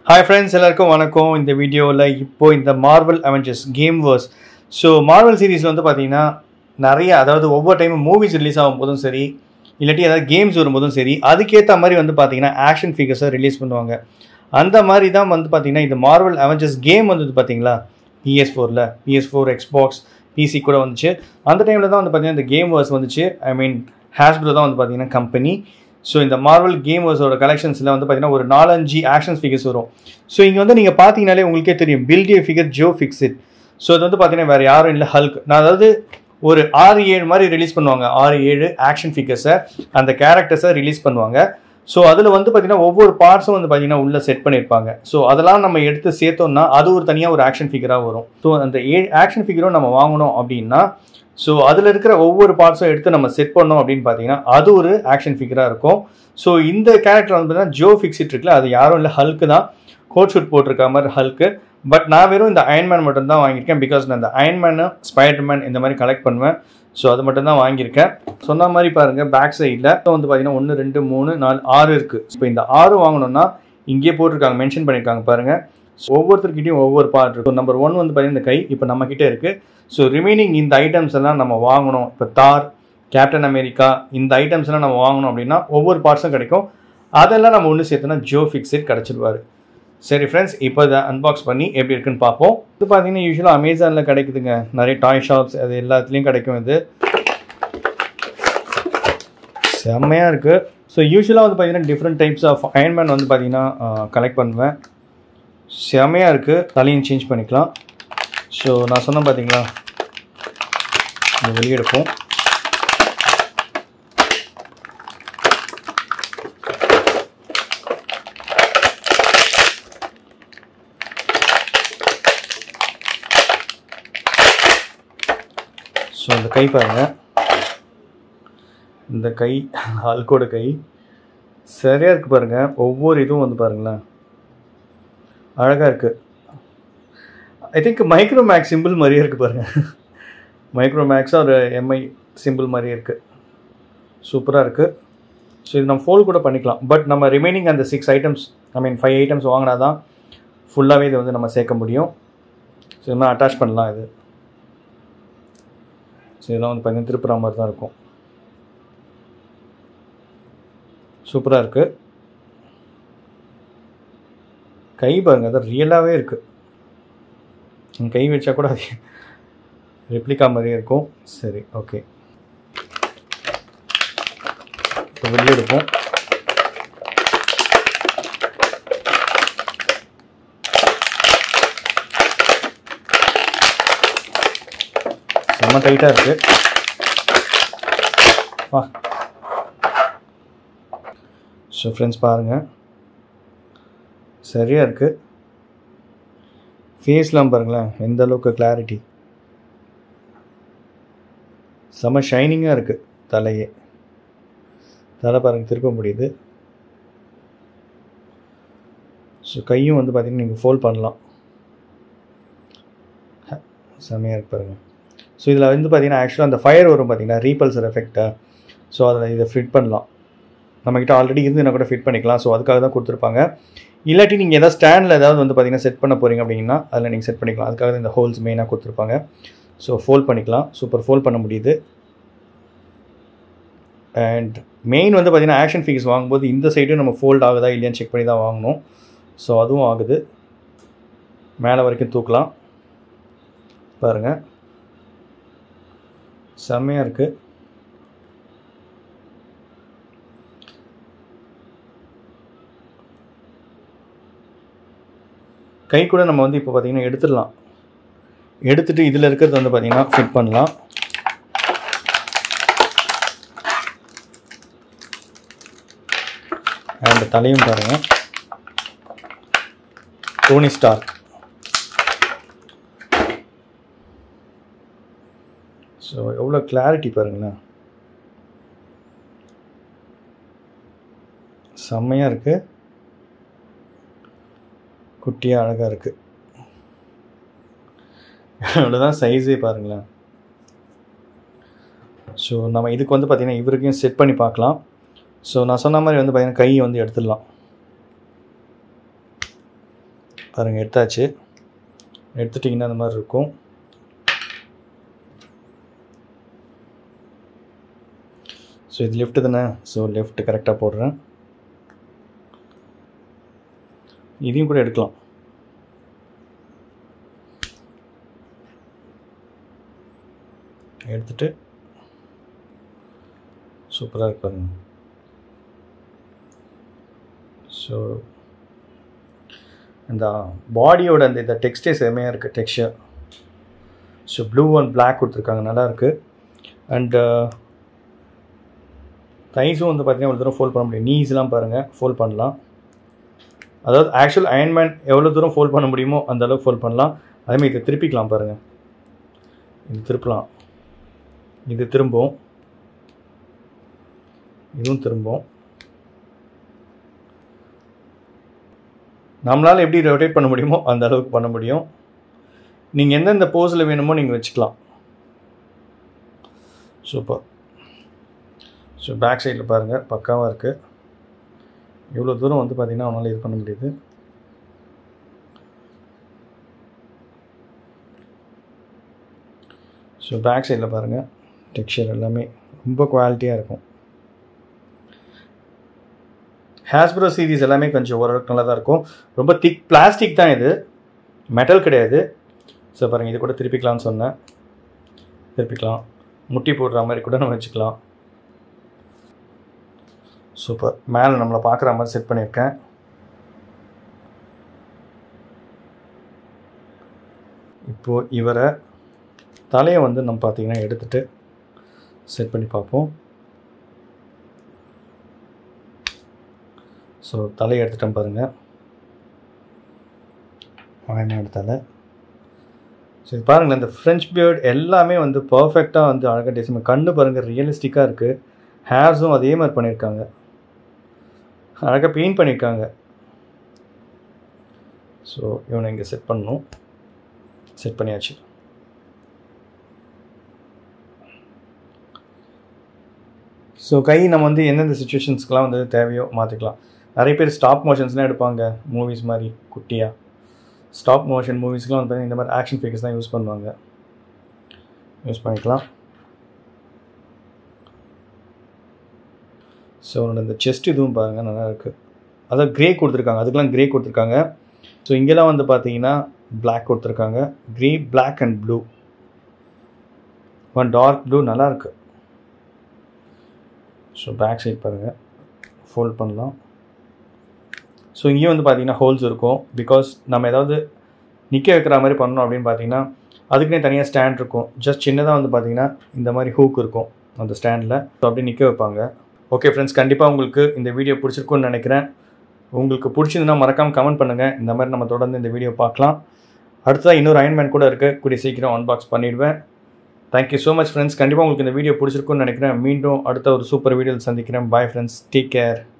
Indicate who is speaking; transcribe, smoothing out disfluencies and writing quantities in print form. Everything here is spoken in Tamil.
Speaker 1: Hi friends, எல்லாருக்கும் வணக்கம். இந்த வீடியோவில் இப்போ இந்த மார்வல் அவெஞ்சர்ஸ் கேம்வர்ஸ் மார்வல் சீரீஸில் வந்து பார்த்தீங்கன்னா நிறைய, அதாவது ஒவ்வொரு டைமும் மூவிஸ் ரிலீஸ் ஆகும்போதும் சரி, இல்லாட்டி ஏதாவது கேம்ஸ் வரும்போதும் சரி, அதுக்கேற்ற மாதிரி வந்து பார்த்தீங்கன்னா ஆக்ஷன் ஃபிகர்ஸை ரிலீஸ் பண்ணுவாங்க. அந்த மாதிரி தான் வந்து பார்த்தீங்கன்னா இந்த மார்வல் அவெஞ்சர்ஸ் கேம் வந்து பார்த்தீங்களா PS4 எக்ஸ்பாக்ஸ் பிசி கூட வந்துச்சு. அந்த டைமில் தான் வந்து பார்த்தீங்கன்னா இந்த கேம்வர்ஸ் வந்துச்சு. ஹாஸ்ப்ரோ தான் வந்து பார்த்தீங்கன்னா கம்பெனி. இந்த மார்வல் கேமர்ஸோட கலெக்ஷன்ஸில் வந்து பார்த்தீங்கன்னா ஒரு 4-5 ஆக்ஷன் ஃபிகர்ஸ் வரும். இங்கே வந்து நீங்கள் பார்த்தீங்கனாலே உங்களுக்கே தெரியும், build a figure Joe Fixit. இது வந்து பார்த்தீங்கன்னா வேறு யாரும் இல்லை, ஹல்க். நான் அதாவது ஒரு 6-7 மாதிரி ரிலீஸ் பண்ணுவாங்க, 6-7 ஆக்ஷன் ஃபிகர்ஸை, அந்த கேரக்டர்ஸை ரிலீஸ் பண்ணுவாங்க. அதில் வந்து பார்த்தீங்கன்னா ஒவ்வொரு பார்ட்ஸும் வந்து பார்த்தீங்கன்னா உள்ளே செட் பண்ணியிருப்பாங்க. அதெல்லாம் நம்ம எடுத்து சேர்த்தோம்னா அது ஒரு தனியாக ஒரு ஆக்ஷன் ஃபிகராக வரும். அந்த 7 ஆக்ஷன் ஃபிகரும் நம்ம வாங்கணும் அப்படின்னா அதில் இருக்கிற ஒவ்வொரு பார்ட்ஸும் எடுத்து நம்ம செட் பண்ணோம் அப்படின்னு பார்த்தீங்கன்னா அது ஒரு ஆக்ஷன் ஃபிகராக இருக்கும். இந்த கேரக்டர் வந்து பார்த்தீங்கன்னா ஜோ ஃபிக்ஸிட் இருக்குல்ல, அது யாரும் இல்லை, ஹல்க்கு தான். கோட் ஷூட் போட்டிருக்க மாதிரி ஹல்க்கு. பட் நான் வெறும் இந்த அயன்மேன் மட்டும் தான் வாங்கியிருக்கேன். பிகாஸ் நான் இந்த அயன்மேனு, ஸ்பைடர்மேன் இந்த மாதிரி கலெக்ட் பண்ணுவேன். அது மட்டும் தான் வாங்கியிருக்கேன். சொன்ன மாதிரி பாருங்கள், பேக் சைடில் வந்து பார்த்தீங்கன்னா 1 2 3 4 6 இருக்குது. இந்த 6 வாங்கணும்னா இங்கே போட்டிருக்காங்க, மென்ஷன் பண்ணியிருக்காங்க பாருங்கள். ஒவ்வொருத்தருக்கிட்டையும் ஒவ்வொரு பார்ட் இருக்கும். நம்பர் 1 வந்து பார்த்தீங்கன்னா இந்த கை இப்போ நம்மக்கிட்டே இருக்குது. ரிமைனிங் இந்த ஐட்டம்ஸ் எல்லாம் நம்ம வாங்கணும். இப்போ தார், கேப்டன் அமெரிக்கா, இந்த ஐட்டம்ஸ் எல்லாம் நம்ம வாங்கணும் அப்படின்னா ஒவ்வொரு பார்ட்ஸும் கிடைக்கும். அதெல்லாம் நம்ம ஒன்று சேர்த்தோன்னா ஜோ ஃபிக்ஸிட் கிடச்சிடுவார். சரி ஃப்ரெண்ட்ஸ், இப்போ இதை அன்பாக்ஸ் பண்ணி எப்படி இருக்குன்னு பார்ப்போம். இது பார்த்தீங்கன்னா யூஸ்வலாக அமேசானில் கிடைக்குதுங்க, நிறைய டாய் ஷாப்ஸ் அது எல்லாத்துலேயும் கிடைக்கும். இது செம்மையாக இருக்குது. யூஸ்வலாக வந்து பார்த்தீங்கன்னா டிஃப்ரெண்ட் டைப்ஸ் ஆஃப் அயன்மேன் வந்து பார்த்தீங்கன்னா கலெக்ட் பண்ணுவேன். செம்மையாக இருக்குது. தலையும் சேஞ்ச் பண்ணிக்கலாம். நான் சொன்னேன் பார்த்தீங்களா, இந்த வெளியே எடுப்போம். இந்த கை பாருங்கள், இந்த கை ஹல்கோட கை சரியாக இருக்குது பாருங்கள். ஒவ்வொரு இதுவும் வந்து பாருங்களேன், அழகாக இருக்குது. ஐ திங்க் மைக்ரோமேக்ஸ் சிம்பிள் மாதிரியே இருக்குது பாருங்கள். மைக்ரோமேக்ஸாக ஒரு எம்ஐ சிம்பிள் மாதிரியே இருக்குது. சூப்பராக இருக்குது. இது நம்ம ஃபோல்ட் கூட பண்ணிக்கலாம். பட் நம்ம ரிமைனிங் அந்த 6 ஐட்டம்ஸ், 5 ஐட்டம்ஸ் வாங்கினா தான் ஃபுல்லாகவே இது வந்து நம்ம சேர்க்க முடியும். இது மாதிரி அட்டாச் பண்ணலாம். இது இதெல்லாம் வந்து பார்த்தீங்கன்னா திருப்புற மாதிரி தான் இருக்கும். சூப்பராக இருக்குது. கை பாருங்கள், அது ரியலாகவே இருக்குது. கை வச்சா கூட அது ரெப்ளிகா மாதிரியே இருக்கும். சரி, ஓகே. இப்போ வெளியே எடுப்போம். செம்ம டைட்டாக இருக்குது. வா. ஃப்ரெண்ட்ஸ் பாருங்கள், சரியாக இருக்குது. ஃபேஸ்லாம் பாருங்களேன், எந்த அளவுக்கு கிளாரிட்டி, செம்ம ஷைனிங்காக இருக்குது. தலையே, தலை பாருங்கள், திருப்ப முடியுது. கையும் வந்து பார்த்திங்கன்னா நீங்கள் ஃபோல்ட் பண்ணலாம். செம்மையாக இருக்கு பாருங்கள். இதில் வந்து பார்த்திங்கன்னா ஆக்சுவலாக அந்த ஃபயர் வரும் பார்த்திங்கன்னா, ரீபல்சர் எஃபெக்டாக. அதில் இதை ஃபிட் பண்ணலாம். நம்மக்கிட்ட ஆல்ரெடி இருந்துன்னா கூட ஃபிட் பண்ணிக்கலாம். அதுக்காக தான் கொடுத்துருப்பாங்க. இல்லாட்டி நீங்கள் எதாவது ஸ்டாண்டில் ஏதாவது வந்து பார்த்திங்கன்னா செட் பண்ண போகிறீங்க அப்படின்னா அதில் நீங்கள் செட் பண்ணிக்கலாம். அதுக்காக தான் இந்த ஹோல்ஸ் மெயினாக கொடுத்துருப்பாங்க. ஃபோல்ட் பண்ணிக்கலாம். சூப்பர், ஃபோல்ட் பண்ண முடியுது. அண்ட் மெயின் வந்து பார்த்திங்கன்னா ஆக்ஷன் ஃபிகர்ஸ் வாங்கும்போது இந்த சைடும் நம்ம ஃபோல்ட் ஆகுதா இல்லையான்னு செக் பண்ணி தான் வாங்கணும். அதுவும் ஆகுது. மேலே வரைக்கும் தூக்கலாம். பாருங்கள், செம்மையாக இருக்குது. கை கூட நம்ம வந்து இப்போ பார்த்திங்கன்னா எடுத்துடலாம். எடுத்துகிட்டு இதில் இருக்கிறது வந்து பார்த்திங்கன்னா ஃபிட் பண்ணலாம். அண்ட் தலையும் பாருங்கள், டோனி ஸ்டார்க். எவ்வளோ கிளாரிட்டி பாருங்களேன், செம்மையாக இருக்குது. குட்டியாக அழகாக இருக்குது. அவ்வளோதான், சைஸே பாருங்களேன். நம்ம இதுக்கு வந்து பார்த்திங்கன்னா இவருக்கும் செட் பண்ணி பார்க்கலாம். நான் சொன்ன மாதிரி வந்து பார்த்திங்கன்னா கையை வந்து எடுத்துடலாம். பாருங்கள் எடுத்தாச்சு. எடுத்துட்டிங்கன்னா அந்த மாதிரி இருக்கும். ஸோ இது லெஃப்ட்டு தானே, ஸோ லெஃப்ட்டு கரெக்டாக போடுறேன். இதையும் கூட எடுக்கலாம். எடுத்துட்டு சூப்பராக இருக்கு பாருங்க. ஸோ இந்த பாடியோட அந்த இந்த டெக்ஸ்டே செமையாக இருக்குது texture. So blue and black கொடுத்துருக்காங்க, நல்லாயிருக்கு. அண்டு தைஸும் வந்து பார்த்திங்கன்னா எவ்வளோ தூரம் ஃபோல்ட் பண்ண முடியும். நீஸ்லாம் பாருங்கள் ஃபோல்ட் பண்ணலாம். அதாவது ஆக்சுவல் அயன்மேன் எவ்வளோ தூரம் ஃபோல்ட் பண்ண முடியுமோ அந்த அளவுக்கு ஃபோல்ட் பண்ணலாம். அதேமாதிரி இதை திருப்பிக்கலாம் பாருங்கள். இது திருப்பலாம், இது திரும்பும், இதுவும் திரும்பும். நம்மளால் எப்படி ரொட்டேட் பண்ண முடியுமோ அந்த அளவுக்கு பண்ண முடியும். நீங்கள் எந்தெந்த போஸில் வேணுமோ நீங்கள் வச்சுக்கலாம். சூப்பர். ஸோ பேக் சைடில் பாருங்கள் பக்காவாக இருக்குது. இவ்வளோ தூரம் வந்து பார்த்திங்கன்னா அவனால் இது பண்ண முடியுது. ஸோ பேக் சைடில் பாருங்கள் டெக்ஸ்சர் எல்லாமே ரொம்ப குவாலிட்டியாக இருக்கும். ஹாஸ்ப்ரோ சீரீஸ் எல்லாமே கொஞ்சம் ஓரளவுக்கு நல்லா தான் இருக்கும். ரொம்ப திக் பிளாஸ்டிக் தான், இது மெட்டல் கிடையாது. ஸோ பாருங்கள், இது கூட திருப்பிக்கலாம்னு சொன்னேன். திருப்பிக்கலாம், முட்டி போடுற மாதிரி கூட நம்ம வச்சுக்கலாம். சூப்பர். மேலே நம்மளை பார்க்குற மாதிரி செட் பண்ணியிருக்கேன். இப்போது இவரை தலையை வந்து நம்ம பார்த்திங்கன்னா எடுத்துகிட்டு செட் பண்ணி பார்ப்போம். ஸோ தலையை எடுத்துட்டேன் பாருங்கள், வாயநாடு தலை. சரி பாருங்களேன், இந்த ஃப்ரெஞ்ச் பியர்ட் எல்லாமே வந்து பர்ஃபெக்டாக வந்து அழகாக டிசைன். கண்ணு பாருங்கள் ரியலிஸ்டிக்காக இருக்குது. ஹேர்ஸும் அதே மாதிரி பண்ணியிருக்காங்க, அழகாக பெயிண்ட் பண்ணியிருக்காங்க. ஸோ இவனை இங்கே செட் பண்ணணும். செட் பண்ணியாச்சு. ஸோ கை நம்ம வந்து எந்தெந்த சுச்சுவேஷன்ஸ்க்கெலாம் வந்து தேவையோ மாற்றிக்கலாம். நிறைய பேர் ஸ்டாப் மோஷன்ஸ்லாம் எடுப்பாங்க, மூவிஸ் மாதிரி குட்டியாக. ஸ்டாப் மோஷன் மூவிஸ்லாம் வந்து இந்த மாதிரி ஆக்ஷன் ஃபிகர்ஸ் தான் யூஸ் பண்ணுவாங்க. யூஸ் பண்ணிக்கலாம். ஸோ அவனோட இந்த செஸ்ட் இதுவும் பாருங்கள் நல்லா இருக்குது. அதான் க்ரே கொடுத்துருக்காங்க, அதுக்கெலாம் க்ரே கொடுத்துருக்காங்க. ஸோ இங்கெல்லாம் வந்து பார்த்தீங்கன்னா பிளாக் கொடுத்துருக்காங்க. Grey, black and blue. One dark blue, நல்லாயிருக்கு. ஸோ பேக் சைட் பாருங்கள், ஃபோல்ட் பண்ணலாம். ஸோ இங்கேயும் வந்து பார்த்திங்கன்னா ஹோல்ஸ் இருக்கும். பிகாஸ் நம்ம ஏதாவது நிற்க வைக்கிற மாதிரி பண்ணணும் அப்படின்னு பார்த்தீங்கன்னா அதுக்குன்னே தனியாக ஸ்டாண்ட் இருக்கும். ஜஸ்ட் சின்னதாக வந்து பார்த்திங்கன்னா இந்த மாதிரி ஹூக் இருக்கும் அந்த ஸ்டாண்டில். ஸோ அப்படி நிற்க வைப்பாங்க. ஓகே ஃப்ரெண்ட்ஸ், கண்டிப்பாக உங்களுக்கு இந்த வீடியோ பிடிச்சிருக்குன்னு நினைக்கிறேன். உங்களுக்கு பிடிச்சிருந்துன்னா மறக்காமல் கமெண்ட் பண்ணுங்கள். இந்த மாதிரி நம்ம தொடர்ந்து இந்த வீடியோ பார்க்கலாம். அடுத்ததாக இன்னொரு அயன்மேன் கூட இருக்குது, கூடிய சீக்கிரம் அன்பாக்ஸ் பண்ணிடுவேன். Thank you so much friends. கண்டிப்பாக உங்களுக்கு இந்த வீடியோ பிடிச்சிருக்குன்னு நினைக்கிறேன். மீண்டும் அடுத்த ஒரு சூப்பர் வீடியோவில் சந்திக்கிறேன். Bye friends, take care.